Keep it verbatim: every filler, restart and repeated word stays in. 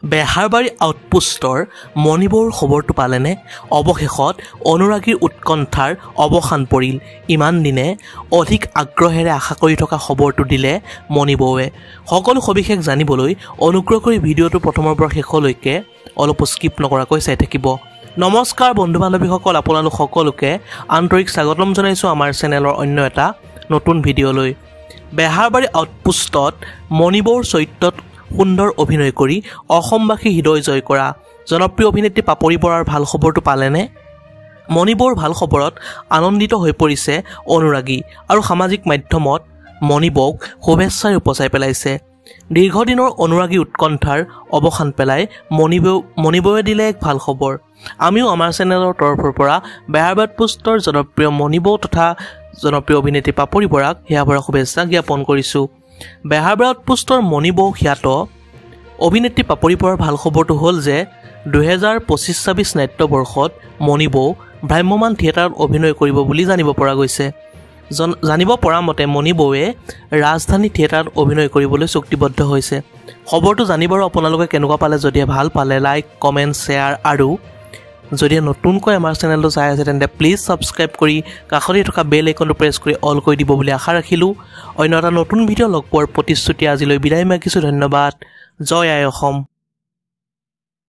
বেহাৰবাৰী আউটপোষ্টৰ মণিবৌৰ খবৰটো পালেনে? অৱশেষত অনুৰাগীৰ উৎকণ্ঠাৰ অৱসান পৰিল। ইমান দিনে অধিক আগ্ৰহেৰে আশা কৰি থকা খবৰটো দিলে মণিবৌৱে। সকলো সবিশেষ জানিবলৈ অনুগ্ৰহ কৰি ভিডিঅ'টো প্ৰথমৰ পৰা শেষলৈকে অলপো স্কিপ নকৰাকৈ চাই থাকিব। নমস্কাৰ বন্ধু বান্ধৱীসকল, আপোনালোক সকলোকে আন্তৰিক স্বাগতম জনাইছোঁ আমাৰ চেনেলৰ অন্য এটা নতুন ভিডিঅ'লৈ। বেহাৰবাৰী আউটপোষ্টত মণিবৌৰ চৰিত্ৰত সুন্দৰ অভিনয় কৰি অসমবাসী হৃদয় জয় কৰা জনপ্ৰিয় অভিনেত্ৰী পাপৰি বৰাৰ ভাল খবৰটো পালেনে? মণিবৌৰ ভাল খবৰত আনন্দিত হৈ পৰিছে অনুৰাগী আৰু সামাজিক মাধ্যমত মণিবৌক শুভেচ্ছাৰে উপচাই পেলাইছে। দীৰ্ঘদিনৰ অনুৰাগী উৎকণ্ঠাৰ অৱসান পেলাই মণিবৌ মণিবৌৱে দিলে এক ভাল খবৰ। আমিও আমাৰ চেনেলৰ তৰফৰ পৰা বেহাৰবাৰী আউটপোষ্টৰ জনপ্ৰিয় মণিবৌ তথা জনপ্ৰিয় অভিনেত্ৰী পাপৰি বৰাক হিয়া ভৰা শুভেচ্ছা জ্ঞাপন কৰিছোঁ। বেহাৰবাৰী আউটপোষ্টৰ মণিবৌ খ্যাত অভিনেত্ৰী পাপৰি বৰাৰ ভাল খবৰটো হ'ল যে দুহেজাৰ পঁচিছ ছাব্বিছ নাট্যবৰ্ষত মণিবৌ ভ্ৰাম্যমান থিয়েটাৰত অভিনয় কৰিব বুলি জানিব পৰা গৈছে। জন জানিব পৰা মতে মণিবৌৱে ৰাজধানী থিয়েটাৰত অভিনয় কৰিবলৈ চুক্তিবদ্ধ হৈছে। খবৰটো জানিবৰ আপোনালোকে কেনেকুৱা পালে? যদিহে ভাল পালে লাইক, কমেণ্ট, শ্বেয়াৰ আৰু যদি নতুনকৈ আমাৰ চেনেলটো চাই আছে তেন্তে প্লিজ ছাবস্ক্ৰাইব কৰি কাষতে থকা বেল আইকনটো প্ৰেছ কৰি অল কৰি দিব বুলি আশা ৰাখিলোঁ। অন্য এটা নতুন ভিডিঅ' লগ পোৱাৰ প্ৰতিশ্ৰুতি আজিলৈ বিদায় মাগিছোঁ। ধন্যবাদ। জয় আই অসম।